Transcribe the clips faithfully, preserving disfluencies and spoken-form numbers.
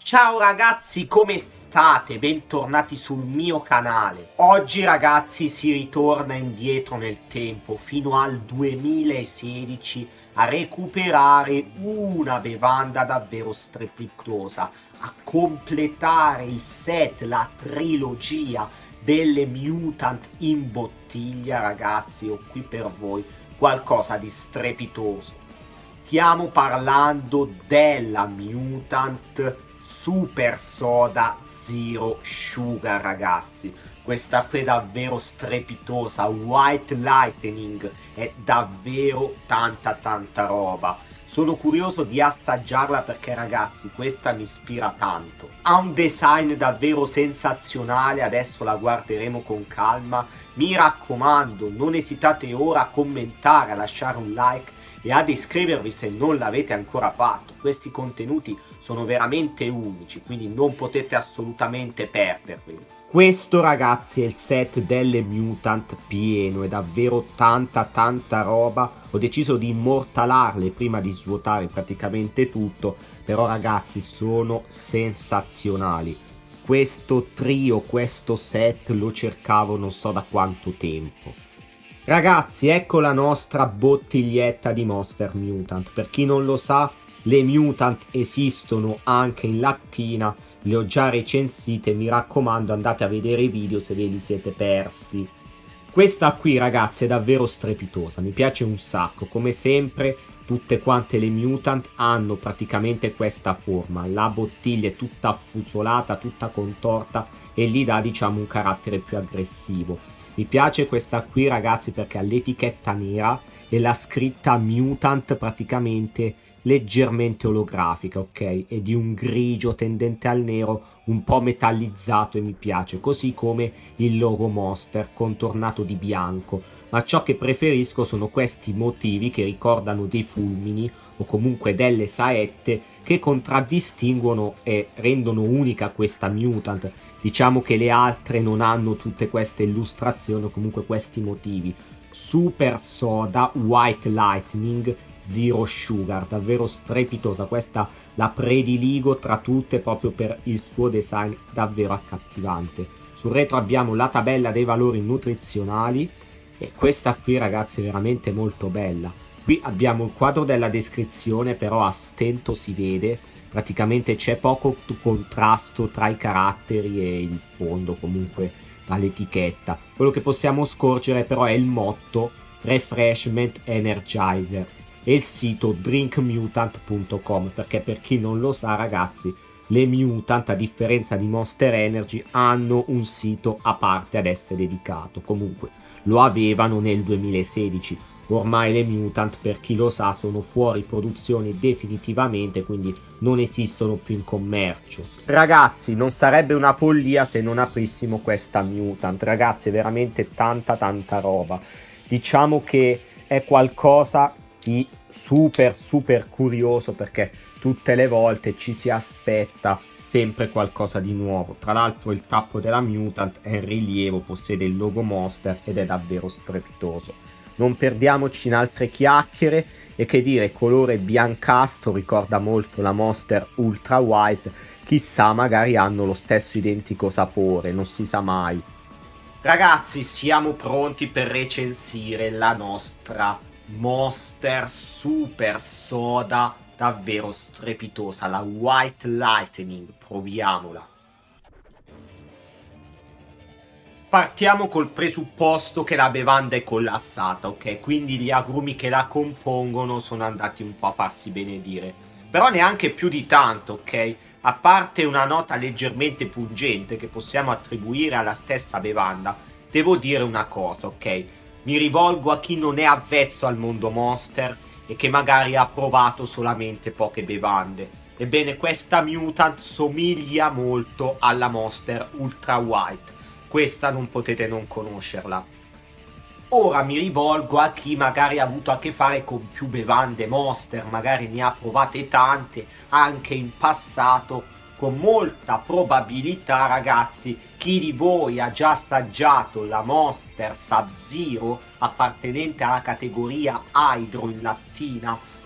Ciao ragazzi, come state? Bentornati sul mio canale. Oggi ragazzi si ritorna indietro nel tempo fino al duemilasedici a recuperare una bevanda davvero strepitosa, a completare il set, la trilogia delle Mutant in bottiglia. Ragazzi, ho qui per voi qualcosa di strepitoso. Stiamo parlando della Mutant Super Soda Zero Sugar, ragazzi. Questa qui è davvero strepitosa. White Lightning è davvero tanta tanta roba. Sono curioso di assaggiarla perché ragazzi questa mi ispira tanto. Ha un design davvero sensazionale, adesso la guarderemo con calma. Mi raccomando, non esitate ora a commentare, a lasciare un like e ad iscrivervi se non l'avete ancora fatto. Questi contenuti sono veramente unici, quindi non potete assolutamente perderveli. Questo ragazzi è il set delle Mutant pieno, è davvero tanta tanta roba. Ho deciso di immortalarle prima di svuotare praticamente tutto, però ragazzi sono sensazionali. Questo trio, questo set lo cercavo non so da quanto tempo. Ragazzi, ecco la nostra bottiglietta di Monster Mutant. Per chi non lo sa, le Mutant esistono anche in lattina, le ho già recensite, mi raccomando andate a vedere i video se ve li siete persi. Questa qui ragazzi è davvero strepitosa, mi piace un sacco. Come sempre tutte quante le Mutant hanno praticamente questa forma, la bottiglia è tutta affusolata, tutta contorta e gli dà diciamo un carattere più aggressivo. Mi piace questa qui ragazzi perché ha l'etichetta nera e la scritta Mutant praticamente leggermente olografica, ok? E di un grigio tendente al nero un po' metallizzato e mi piace, così come il logo Monster contornato di bianco. Ma ciò che preferisco sono questi motivi che ricordano dei fulmini o comunque delle saette che contraddistinguono e rendono unica questa Mutant. Diciamo che le altre non hanno tutte queste illustrazioni o comunque questi motivi. Super Soda White Lightning Zero Sugar, davvero strepitosa. Questa la prediligo tra tutte proprio per il suo design davvero accattivante. Sul retro abbiamo la tabella dei valori nutrizionali e questa qui ragazzi è veramente molto bella. Qui abbiamo il quadro della descrizione, però a stento si vede. Praticamente c'è poco contrasto tra i caratteri e il fondo, comunque all'etichetta. Quello che possiamo scorgere però è il motto Refreshment Energizer e il sito drink mutant punto com, perché per chi non lo sa ragazzi, le Mutant a differenza di Monster Energy hanno un sito a parte ad essere dedicato. Comunque lo avevano nel duemilasedici. Ormai le Mutant, per chi lo sa, sono fuori produzione definitivamente, quindi non esistono più in commercio. Ragazzi, non sarebbe una follia se non aprissimo questa Mutant. Ragazzi, è veramente tanta tanta roba. Diciamo che è qualcosa di super super curioso perché tutte le volte ci si aspetta sempre qualcosa di nuovo. Tra l'altro il tappo della Mutant è in rilievo, possiede il logo Monster ed è davvero strepitoso. Non perdiamoci in altre chiacchiere e che dire, colore biancastro ricorda molto la Monster Ultra White, chissà magari hanno lo stesso identico sapore, non si sa mai. Ragazzi, siamo pronti per recensire la nostra Monster Super Soda davvero strepitosa, la White Lightning, proviamola. Partiamo col presupposto che la bevanda è collassata, ok? Quindi gli agrumi che la compongono sono andati un po' a farsi benedire. Però neanche più di tanto, ok? A parte una nota leggermente pungente che possiamo attribuire alla stessa bevanda, devo dire una cosa, ok? Mi rivolgo a chi non è avvezzo al mondo Monster e che magari ha provato solamente poche bevande. Ebbene, questa Mutant somiglia molto alla Monster Ultra White. Questa non potete non conoscerla. Ora mi rivolgo a chi magari ha avuto a che fare con più bevande Monster, magari ne ha provate tante anche in passato. Con molta probabilità ragazzi, chi di voi ha già assaggiato la Monster Sub-Zero appartenente alla categoria Hydro in lattina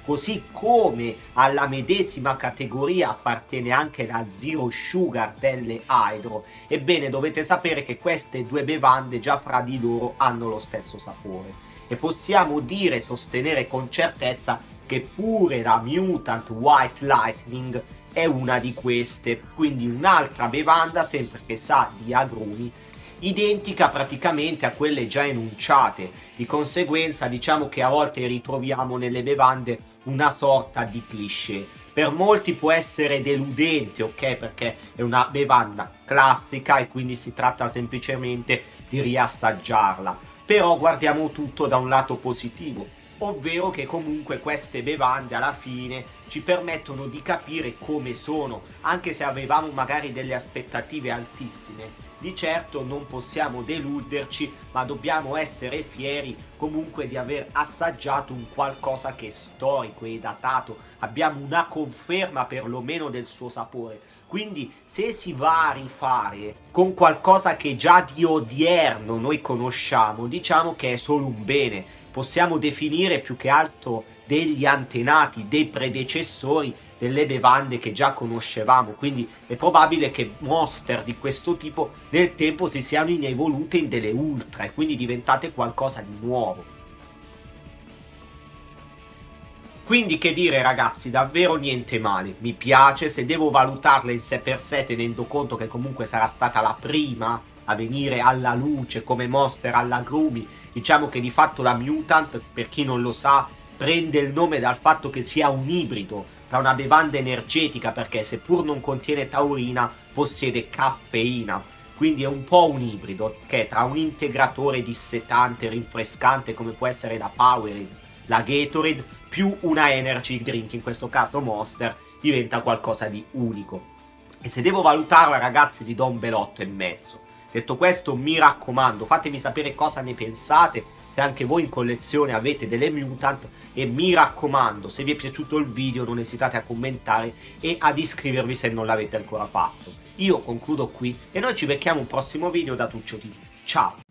così come alla medesima categoria appartiene anche la Zero Sugar delle Hydro. Ebbene, dovete sapere che queste due bevande già fra di loro hanno lo stesso sapore e possiamo dire e sostenere con certezza che pure la Mutant White Lightning è una di queste, quindi un'altra bevanda sempre che sa di agrumi, identica praticamente a quelle già enunciate. Di conseguenza diciamo che a volte ritroviamo nelle bevande una sorta di cliché. Per molti può essere deludente, ok, perché è una bevanda classica e quindi si tratta semplicemente di riassaggiarla, però guardiamo tutto da un lato positivo, ovvero che comunque queste bevande alla fine ci permettono di capire come sono, anche se avevamo magari delle aspettative altissime. Di certo non possiamo deluderci, ma dobbiamo essere fieri comunque di aver assaggiato un qualcosa che è storico e datato, abbiamo una conferma perlomeno del suo sapore. Quindi se si va a rifare con qualcosa che già di odierno noi conosciamo, diciamo che è solo un bene. Possiamo definire più che altro degli antenati, dei predecessori delle bevande che già conoscevamo, quindi è probabile che monster di questo tipo nel tempo si siano evolute in delle ultra e quindi diventate qualcosa di nuovo. Quindi che dire ragazzi, davvero niente male, mi piace. Se devo valutarla in sé per sé tenendo conto che comunque sarà stata la prima a venire alla luce come monster all'agrumi, diciamo che di fatto la Mutant, per chi non lo sa, prende il nome dal fatto che sia un ibrido tra una bevanda energetica, perché seppur non contiene taurina possiede caffeina, quindi è un po' un ibrido che è tra un integratore dissetante, rinfrescante come può essere la Powerade, la Gatorade, più una energy drink, in questo caso Monster, diventa qualcosa di unico. E se devo valutarla ragazzi gli do un bel otto e mezzo. Detto questo, mi raccomando, fatemi sapere cosa ne pensate, se anche voi in collezione avete delle Mutant, e mi raccomando, se vi è piaciuto il video non esitate a commentare e ad iscrivervi se non l'avete ancora fatto. Io concludo qui e noi ci becchiamo un prossimo video da Tuccio T V. Ciao!